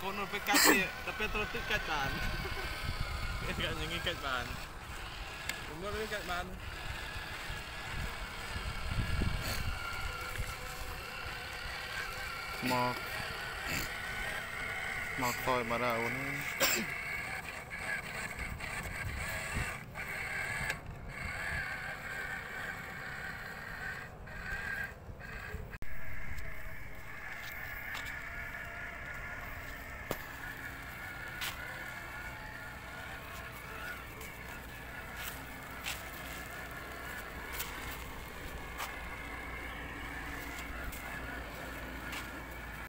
phone nó phải cắt đi, tập petro tự cắt bàn. Cái những cắt bàn. Cũng có cái cắt bàn. Mọc coi mà đâu nữa.